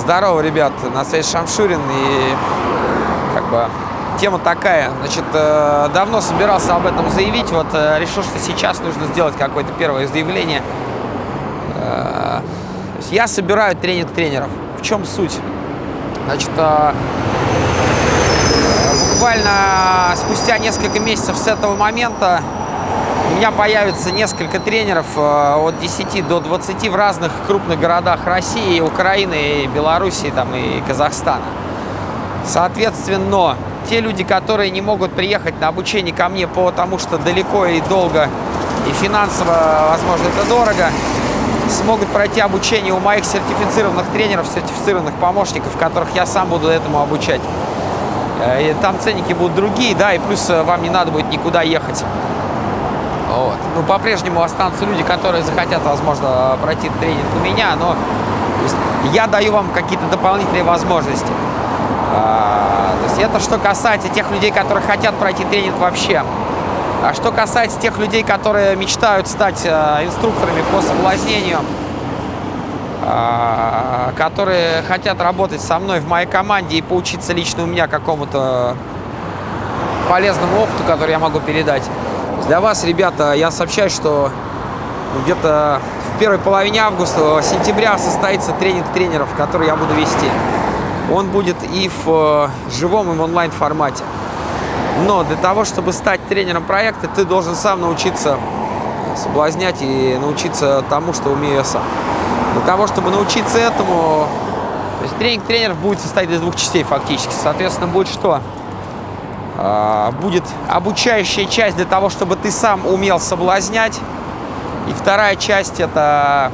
Здорово, ребят, на связи Шамшурин, и как бы тема такая. Значит, давно собирался об этом заявить, вот решил, что сейчас нужно сделать какое-то первое заявление. Я собираю тренинг тренеров. В чем суть? Значит, буквально спустя несколько месяцев с этого момента у меня появится несколько тренеров от 10 до 20 в разных крупных городах России, Украины, и Белоруссии там, и Казахстана. Соответственно, те люди, которые не могут приехать на обучение ко мне, потому что далеко и долго, и финансово, возможно, это дорого, смогут пройти обучение у моих сертифицированных тренеров, сертифицированных помощников, которых я сам буду этому обучать. И там ценники будут другие, да, и плюс вам не надо будет никуда ехать. Вот. Ну, по-прежнему останутся люди, которые захотят, возможно, пройти тренинг у меня, но я даю вам какие-то дополнительные возможности. То есть это что касается тех людей, которые хотят пройти тренинг вообще. А что касается тех людей, которые мечтают стать инструкторами по соблазнению, которые хотят работать со мной в моей команде и поучиться лично у меня какому-то полезному опыту, который я могу передать. Для вас, ребята, я сообщаю, что где-то в первой половине августа, сентября состоится тренинг тренеров, который я буду вести. Он будет и в живом, и в онлайн формате. Но для того, чтобы стать тренером проекта, ты должен сам научиться соблазнять и научиться тому, что умею я сам. Для того, чтобы научиться этому, то есть тренинг тренеров будет состоять из двух частей фактически. Соответственно, будет что? Будет обучающая часть для того, чтобы ты сам умел соблазнять. И вторая часть — это...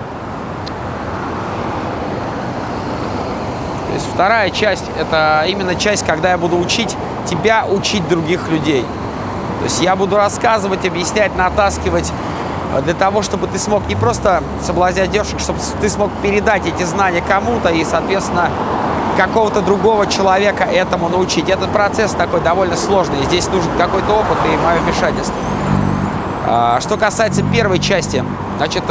То есть вторая часть — это именно часть, когда я буду учить тебя учить других людей. То есть я буду рассказывать, объяснять, натаскивать для того, чтобы ты смог не просто соблазнять девушек, чтобы ты смог передать эти знания кому-то и, соответственно, какого-то другого человека этому научить. Этот процесс такой довольно сложный. Здесь нужен какой-то опыт и мое вмешательство. Что касается первой части, значит,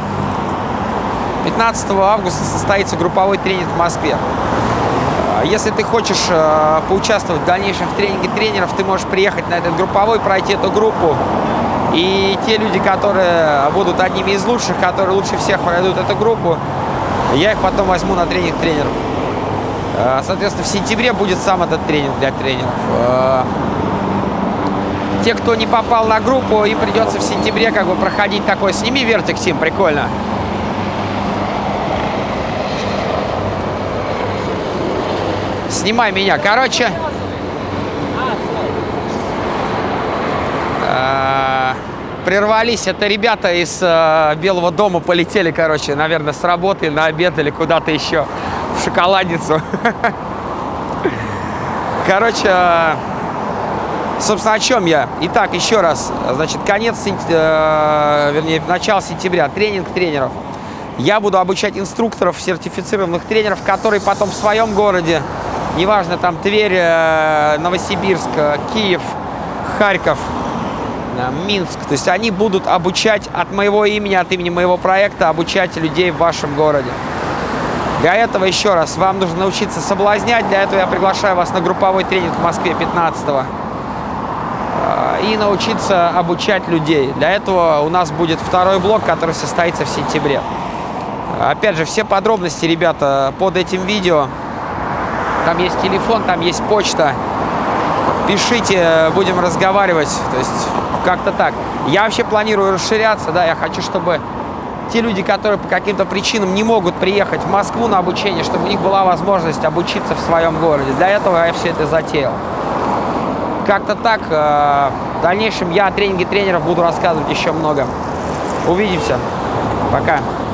15 августа состоится групповой тренинг в Москве. Если ты хочешь поучаствовать в дальнейшем в тренинге тренеров, ты можешь приехать на этот групповой, пройти эту группу. И те люди, которые будут одними из лучших, которые лучше всех пройдут эту группу, я их потом возьму на тренинг тренеров. Соответственно, в сентябре будет сам этот тренинг для тренеров. Те, кто не попал на группу, им придется в сентябре как бы проходить такой. Сними вертик, Тим, прикольно. Снимай меня. Короче, прервались. Это ребята из Белого дома полетели, короче, наверное, с работы на обед или куда-то еще. В шоколадницу. Короче, собственно, о чем я? Итак, еще раз. Значит, вернее, начало сентября. Тренинг тренеров. Я буду обучать инструкторов, сертифицированных тренеров, которые потом в своем городе, неважно, там Тверь, Новосибирск, Киев, Харьков, Минск, то есть они будут обучать от моего имени, от имени моего проекта, обучать людей в вашем городе. Для этого, еще раз, вам нужно научиться соблазнять. Для этого я приглашаю вас на групповой тренинг в Москве 15-го. И научиться обучать людей. Для этого у нас будет второй блок, который состоится в сентябре. Опять же, все подробности, ребята, под этим видео. Там есть телефон, там есть почта. Пишите, будем разговаривать. То есть как-то так. Я вообще планирую расширяться, да, я хочу, чтобы те люди, которые по каким-то причинам не могут приехать в Москву на обучение, чтобы у них была возможность обучиться в своем городе. Для этого я все это затеял. Как-то так. В дальнейшем я о тренинге тренеров буду рассказывать еще много. Увидимся. Пока.